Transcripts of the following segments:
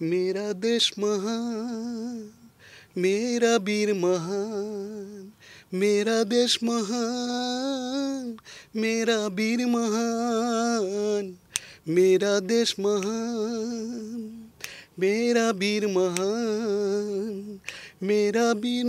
मेरा देश महान मेरा वीर महान मेरा देश महान मेरा वीर महान मेरा देश महान मेरा वीर महान मेरा वीर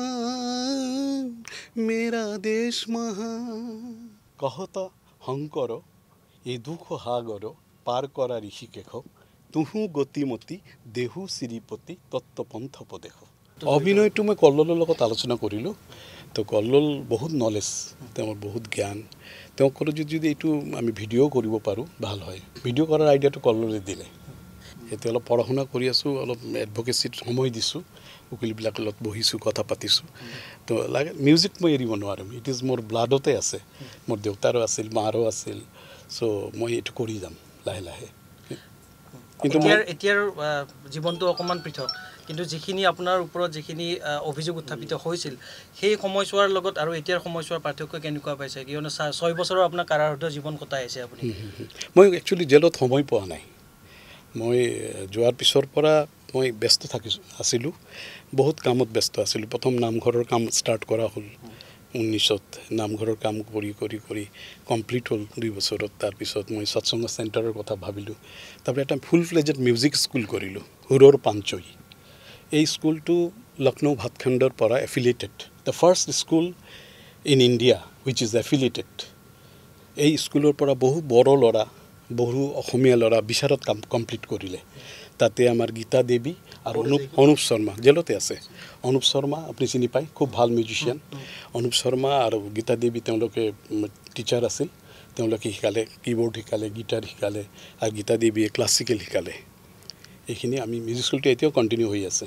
महान मेरा देश महान कहत শংকৰ এই দুখ সাগৰ পাৰ কৰা ঋষিকেশ তুহু গতিমতী দেহু শ্ৰীপতি তত্ত্বপন্থ পদেশ অভিনয়টো মই কল্লোলৰ লগত আলোচনা কৰিলোঁ তো কল্লোল বহুত নলেজ তেওঁৰ বহুত জ্ঞান তেওঁ ক'লে যদি এইটো আমি ভিডিঅ' কৰিব পাৰোঁ ভাল হয় ভিডিঅ' কৰাৰ আইডিয়াটো কল্লোলে দিলে এতিয়া অলপ পঢ়া শুনা কৰি আছোঁ অলপ এডভকেচিত সময় দিছোঁ উকিলবিলাকৰ লগত বহিছোঁ কথা পাতিছোঁ তো লাগে মিউজিক মই এৰিব নোৱাৰিম ইট ইজ মোৰ ব্লাডতে আছে মোৰ দেউতাৰো আছিল মাৰো আছিল চ' মই এইটো কৰি যাম লাহে লাহে কিন্তু এতিয়াৰ জীৱনটো অকণমান পৃথক কিন্তু যিখিনি আপোনাৰ ওপৰত যিখিনি অভিযোগ উত্থাপিত হৈছিল সেই সময়ছোৱাৰ লগত আৰু এতিয়াৰ সময়ছোৱাৰ পাৰ্থক্য কেনেকুৱা পাইছে কিয়নো 6 বছৰৰ আপোনাৰ কাৰাৰুদ্ধ জীৱন কটাই আছে আপুনি মই একচুৱেলি জেলত সময় পোৱা নাই মই যোৱাৰ পিছৰ পৰা মই ব্যস্ত আছিলোঁ বহুত কামত ব্যস্ত আছিলোঁ প্ৰথম নামঘৰৰ কাম ষ্টাৰ্ট কৰা হ'ল 19ত নামঘৰৰ কাম কৰি কমপ্লিট হ'ল 2 বছৰত তাৰপিছত মই সৎসংগ চেণ্টাৰৰ কথা ভাবিলোঁ তাৰপৰা এটা ফুল ফ্লেজড মিউজিক স্কুল কৰিলোঁ হুৰৰ পাঞ্চৈ এই স্কুলটো লক্ষ্ণৌ ভাতখণ্ডৰ পৰা affiliated the first school in India which is affiliated এই স্কুলৰ পৰা বহু বড়ো ল'ৰা বহু অসমীয়া ল'ৰা বিচাৰত কাম কমপ্লিট কৰিলে তাতে আমাৰ গীতা দেৱী আৰু অনুপ শৰ্মা জেলতে আছে অনুপ শৰ্মা আপুনি চিনি পায় খুব ভাল মিউজিচিয়ান অনুপ শৰ্মা আৰু গীতা দেৱী তেওঁলোকে টিচাৰ আছিল তেওঁলোকে শিকালে কীবোৰ্ড শিকালে গীটাৰ শিকালে আৰু গীতা দেৱীয়ে ক্লাছিকেল শিকালে এইখিনি আমি মিউজিক স্কুলটো এতিয়াও কণ্টিনিউ হৈ আছে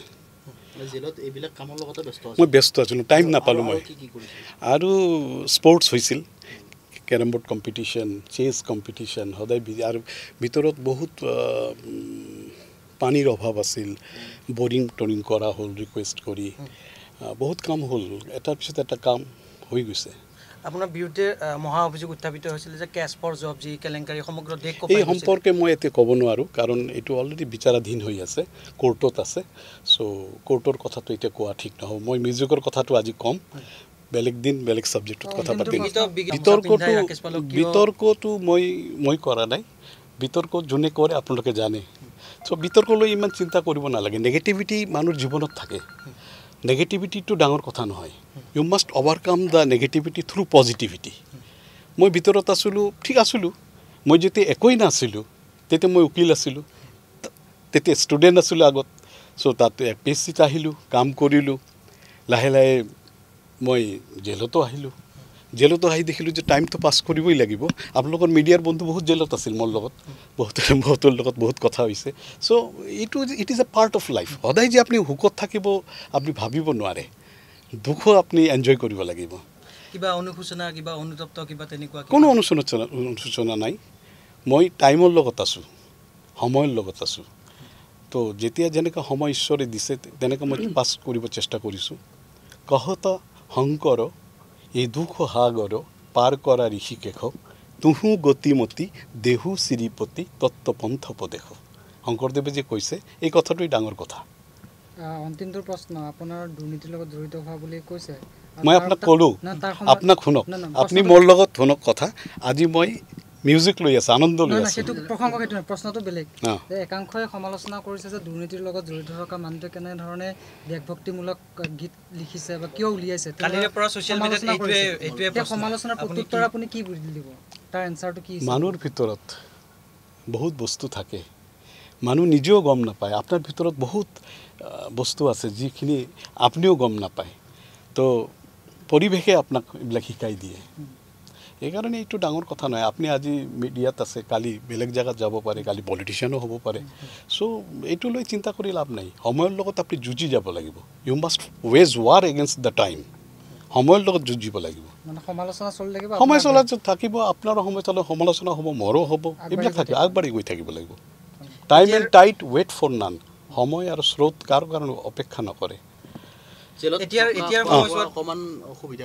মই ব্যস্ত আছিলোঁ টাইম নাপালোঁ মই আৰু স্পৰ্টছ হৈছিল carrom board competition chess competition সদায় আৰু ভিতৰত বহুত পানীৰ অভাৱ আছিল বৰিং টৰিং কৰা হ'ল ৰিকুৱেষ্ট কৰি বহুত কাম হ'ল এটাৰ পিছত এটা কাম হৈ গৈছে আপোনাৰ বিৰুদ্ধে মহা অভিযোগ উত্থাপিত হৈছিল যে কেছ ফৰ জব যি কেলেংকাৰী সমগ্ৰ দেশ এই সম্পৰ্কে মই এতিয়া ক'ব নোৱাৰোঁ কাৰণ এইটো অলৰেডি বিচাৰাধীন হৈ আছে কোৰ্টত আছে চ' কোৰ্টৰ কথাটো এতিয়া কোৱা ঠিক নহ'ব মই মিউজিকৰ কথাটো আজি ক'ম বেলেগ দিন বেলেগ ছাবজেক্টত কথা পাতিম বিতৰ্কটো মই কৰা নাই বিতৰ্ক যোনে কৰে আপোনালোকে জানে চ' বিতৰ্কলৈ ইমান চিন্তা কৰিব নালাগে নেগেটিভিটি মানুহৰ জীৱনত থাকে নেগেটিভিটিটো ডাঙৰ কথা নহয় you must overcome the negativity through positivity মই ভিতৰত আছিলোঁ ঠিক আছিলোঁ মই যেতিয়া একোৱেই নাছিলোঁ তেতিয়া মই উকিল আছিলোঁ তেতিয়া ষ্টুডেণ্ট আছিলোঁ আগত চ' তাতে এপিএছচিত আহিলোঁ কাম কৰিলোঁ লাহে লাহে মই জেলতো আহিলোঁ জেলতো আহি দেখিলোঁ যে টাইমটো পাছ কৰিবই লাগিব আপোনালোকৰ মিডিয়াৰ বন্ধু বহুত জেলত আছিল মোৰ লগত বহুতৰ লগত বহুত কথা হৈছে so' it is a part of life সদায় যে আপুনি সুখত থাকিব আপুনি ভাবিব নোৱাৰে দুখো আপুনি এনজয় কৰিব লাগিব কিবা অনুশোচনা কিবা অনুতপ্ত কিবা তেনেকুৱা কোনো অনুশোচনা নাই মই টাইমৰ লগত আছোঁ সময়ৰ লগত আছোঁ তো যেতিয়া যেনেকৈ সময় ঈশ্বৰে দিছে তেনেকৈ মই পাছ কৰিব চেষ্টা কৰিছোঁ कहत শংকৰ এই দুখ সাগৰ পাৰ কৰা ঋষিকেশ তুহু গতিমতী দেহু শ্ৰীপতি তত্ত্বপন্থ পদেশ শংকৰদেৱে যে কৈছে এই কথাটোই ডাঙৰ কথা অন্তিমটো প্ৰশ্ন আপোনাৰ দুৰ্নীতিৰ লগত জড়িত হোৱা বুলি কৈছে মই আপোনাক ক'লোঁ আপোনাক শুনক আপুনি মোৰ লগত শুনক কথা আজি মই মিউজিক লৈ আছে আনন্দ লৈ আছে সেইটো প্ৰসংগ সেইটো প্ৰশ্নটো বেলেগ যে একাংশই সমালোচনা কৰিছে যে দুৰ্নীতিৰ লগত জড়িত থকা মানুহটো কেনে ধৰণে দেশভক্তিমূলক গীত লিখিছে বা কিয় উলিয়াইছে কালিৰে পৰা সোশ্যাল মিডিয়াত এইটোৱে সমালোচনাৰ প্ৰত্যুত্তৰ আপুনি কি দিব তাৰ এনসাৰটো কি মানুহৰ ভিতৰত বহুত বস্তু থাকে মানুহ নিজেও গম নাপায় আপোনাৰ ভিতৰত বহুত বস্তু আছে যিখিনি আপুনিও গম নাপায় তো পৰিৱেশে আপোনাক এইবিলাক শিকাই দিয়ে এইকাৰণে এইটো ডাঙৰ কথা নহয় আপুনি আজি মিডিয়াত আছে কালি বেলেগ জায়গাত যাব পাৰে কালি পলিটিচিয়ানো হ'ব পাৰে চ' এইটো লৈ চিন্তা কৰি লাভ নাই সময়ৰ লগত আপুনি যুঁজি যাব লাগিব you must wage war against the time সময়ৰ লগত যুঁজিব লাগিব মানে সমালোচনা চলি থাকিব সময় চলাত থাকিব আপোনাৰো সমালোচনা হ'ব মোৰো হ'ব এইবিলাক থাকে আগবাঢ়ি গৈ থাকিব লাগিব time and tide wait for none সময় আৰু স্ৰোত কাৰো কাৰণে অপেক্ষা নকৰে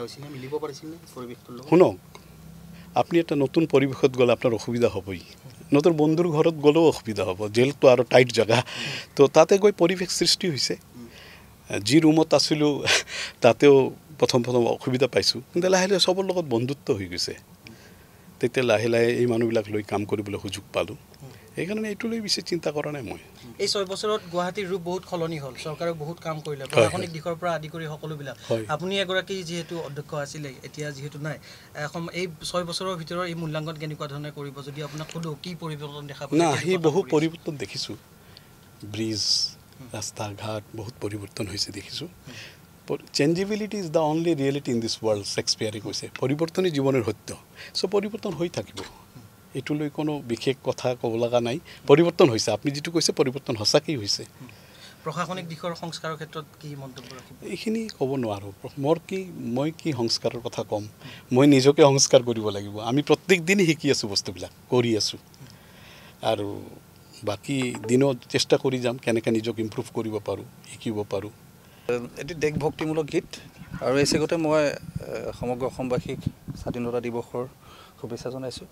শুনক আপনি এটা নতুন পৰিৱেশত গ'লে আপোনাৰ অসুবিধা হ'বই নতুন বন্ধুৰ ঘৰত গ'লেও অসুবিধা হ'ব, জেলটো আৰু টাইট জেগা। তো তাতে গৈ পৰিৱেশ সৃষ্টি হৈছে। যি ৰুমত আছিলোঁ তাতেও প্ৰথম অসুবিধা পাইছোঁ, কিন্তু লাহে লাহে চবৰ লগত বন্ধুত্ব হৈ গৈছে। তেতিয়া লাহে লাহে এই মানুহবিলাক লৈ কাম কৰিবলৈ সুযোগ পালোঁ। সেইকাৰণে এইটো লৈ বেছি চিন্তা কৰা নাই মই। এই 6 বছৰত গুৱাহাটীৰ ৰূপ বহুত সলনি হ'ল, চৰকাৰে বহুত কাম কৰিলে, প্ৰশাসনিক দিশৰ পৰা আদি কৰি সকলোবিলাক। আপুনি এগৰাকী যিহেতু অধ্যক্ষ আছিলে, এতিয়া যিহেতু নাই, এই 6 বছৰৰ ভিতৰত এই মূল্যাংকন কেনেকুৱা ধৰণে কৰিব যদি আপোনাক সোধোঁ কি পৰিৱৰ্তন দেখা পায়? না, সি বহু পৰিৱৰ্তন দেখিছোঁ। ব্ৰিজ, ৰাস্তা ঘাট বহুত পৰিৱৰ্তন হৈছে দেখিছোঁ। Changeability is the only reality in this world, শ্বেক্সপিয়াৰে কৈছে। পৰিৱৰ্তনেই জীৱনৰ সত্য। চ' পৰিৱৰ্তন হৈ থাকিব, এইটো লৈ কোনো বিশেষ কথা ক'ব লগা নাই। পৰিৱৰ্তন হৈছে, আপুনি যিটো কৈছে পৰিৱৰ্তন সঁচাকেই হৈছে। প্ৰশাসনিক দিশৰ সংস্কাৰৰ ক্ষেত্ৰত কি মন্তব্য ৰাখিব? এইখিনি ক'ব নোৱাৰোঁ। মই কি সংস্কাৰৰ কথা ক'ম? মই নিজকে সংস্কাৰ কৰিব লাগিব। আমি প্ৰত্যেক দিনেই শিকি আছোঁ, বস্তুবিলাক কৰি আছোঁ, আৰু বাকী দিনত চেষ্টা কৰি যাম কেনেকৈ নিজক ইম্প্ৰুভ কৰিব পাৰোঁ, শিকিব পাৰোঁ। এটি দেশভক্তিমূলক গীত, আৰু এই চেগতে মই সমগ্ৰ অসমবাসীক স্বাধীনতা দিৱসৰ শুভেচ্ছা জনাইছোঁ।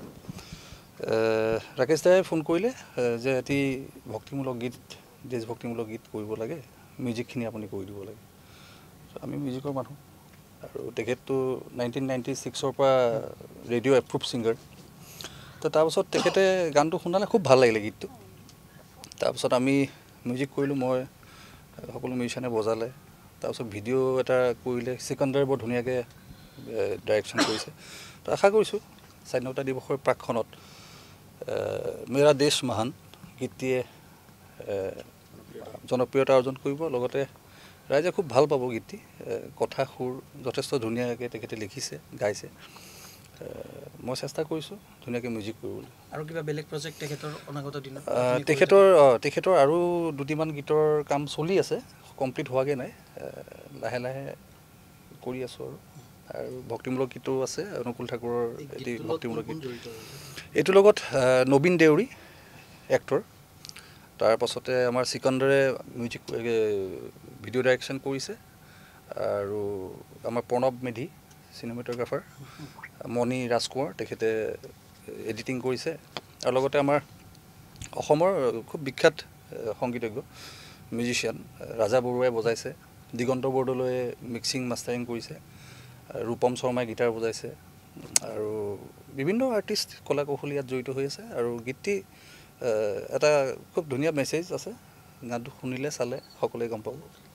ৰাকেশ দাই ফোন কৰিলে যে এটি ভক্তিমূলক গীত, দেশভক্তিমূলক গীত কৰিব লাগে, মিউজিকখিনি আপুনি কৰি দিব লাগে। আমি মিউজিকৰ মানুহ, আৰু তেখেতটো 1996 পৰা ৰেডিঅ' এপ্ৰুভ ছিংগাৰ। তো তাৰপাছত তেখেতে গানটো শুনালে, খুব ভাল লাগিলে গীতটো। তাৰপাছত আমি মিউজিক কৰিলোঁ, মই সকলো মিউজিচিয়ানে বজালে। তাৰপিছত ভিডিঅ' এটা কৰিলে, চিকান্দাৰে বৰ ধুনীয়াকৈ ডাইৰেকশ্যন কৰিছে। তো আশা কৰিছোঁ স্বাধীনতা দিৱসৰ প্ৰাকখনত মেৰা দেশ মহান গীতটিয়ে জনপ্ৰিয়তা অৰ্জন কৰিব, লগতে ৰাইজে খুব ভাল পাব গীতটি। কথা সুৰ যথেষ্ট ধুনীয়াকৈ তেখেতে লিখিছে, গাইছে। মই চেষ্টা কৰিছোঁ ধুনীয়াকৈ মিউজিক কৰিবলৈ। আৰু কিবা বেলেগ প্ৰজেক্ট তেখেতৰ অনাগত দিনত? তেখেতৰ আৰু দুটিমান গীতৰ কাম চলি আছে, কমপ্লিট হোৱাগৈ নাই। লাহে লাহে কৰি আছোঁ, আৰু ভক্তিমূলক গীতো আছে। অনুকূল ঠাকুৰৰ এটি ভক্তিমূলক গীত, এইটোৰ লগত নবীন দেউৰী এক্টৰ। তাৰপাছতে আমাৰ চিকান্দাৰে মিউজিক ভিডিঅ' ডাইৰেকশ্যন কৰিছে, আৰু আমাৰ প্ৰণৱ মেধি চিনেমেটোগ্ৰাফাৰ, মণি ৰাজকোঁৱৰ তেখেতে এডিটিং কৰিছে, আৰু লগতে আমাৰ অসমৰ খুব বিখ্যাত সংগীতজ্ঞ মিউজিচিয়ান ৰাজা বৰুৱাই বজাইছে, দিগন্ত বৰদলৈয়ে মিক্সিং মাষ্টাৰিং কৰিছে, ৰূপম শৰ্মাই গীটাৰ বজাইছে, আৰু বিভিন্ন আৰ্টিষ্ট কলা কৌশলী ইয়াত জড়িত হৈ আছে। আৰু গীতটি এটা খুব ধুনীয়া মেছেজ আছে, গানটো শুনিলে চালে সকলোৱে গম পাব।